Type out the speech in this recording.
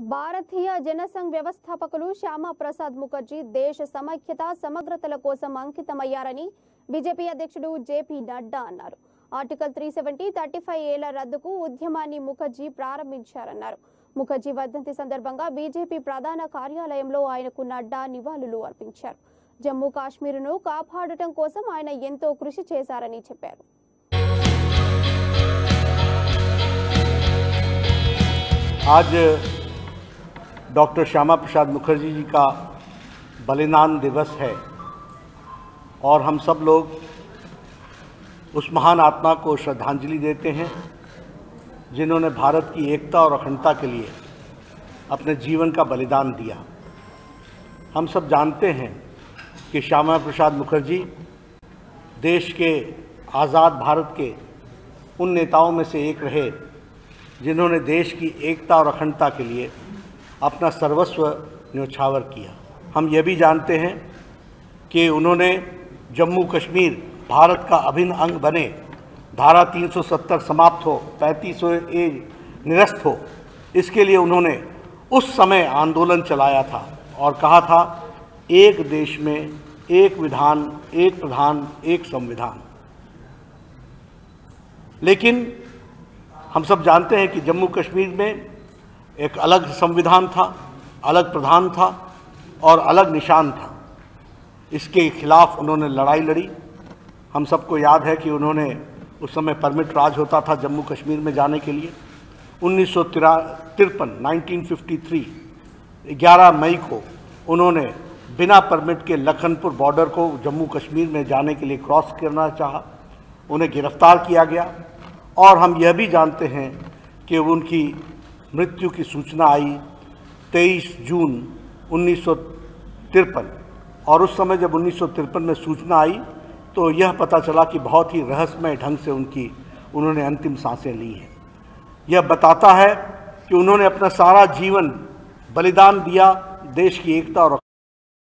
భారతీయ జనసంఘ్ వ్యవస్థాపకులు శ్యామాప్రసాద్ ముఖర్జీ దేశ సమైక్యత సమగ్రతల కోసం అంకితమయ్యారని బీజేపీ అధ్యక్షుడు జేపీ నడ్డా అన్నారు. ఆర్టికల్ 370 35 ఏళ్ల రద్దుకు ఉద్యమాన్ని ముఖర్జీ ప్రారంభించారన్నారు. ముఖర్జీ వర్ధంతి సందర్భంగా బీజేపీ ప్రధాన కార్యాలయంలో ఆయనకు నడ్డా నివాళులు అర్పించారు. జమ్మూ కాశ్మీరును కాపాడటం కోసం ఆయన ఎంతో కృషి చేశారని చెప్పారు. आज डॉक्टर श्यामा प्रसाद मुखर्जी जी का बलिदान दिवस है और हम सब लोग उस महान आत्मा को श्रद्धांजलि देते हैं जिन्होंने भारत की एकता और अखंडता के लिए अपने जीवन का बलिदान दिया। हम सब जानते हैं कि श्यामा प्रसाद मुखर्जी देश के आज़ाद भारत के उन नेताओं में से एक रहे जिन्होंने देश की एकता और अखंडता के लिए अपना सर्वस्व न्योछावर किया। हम यह भी जानते हैं कि उन्होंने जम्मू कश्मीर भारत का अभिन्न अंग बने, धारा 370 समाप्त हो, 35A निरस्त हो, इसके लिए उन्होंने उस समय आंदोलन चलाया था और कहा था एक देश में एक विधान, एक प्रधान, एक संविधान। लेकिन हम सब जानते हैं कि जम्मू कश्मीर में एक अलग संविधान था, अलग प्रधान था और अलग निशान था। इसके खिलाफ उन्होंने लड़ाई लड़ी। हम सबको याद है कि उन्होंने उस समय परमिट राज होता था जम्मू कश्मीर में जाने के लिए। 1953 11 मई को उन्होंने बिना परमिट के लखनपुर बॉर्डर को जम्मू कश्मीर में जाने के लिए क्रॉस करना चाहा। उन्हें गिरफ्तार किया गया और हम यह भी जानते हैं कि उनकी मृत्यु की सूचना आई 23 जून 1953 और उस समय जब 1953 में सूचना आई तो यह पता चला कि बहुत ही रहस्यमय ढंग से उन्होंने अंतिम सांसें ली हैं। यह बताता है कि उन्होंने अपना सारा जीवन बलिदान दिया देश की एकता और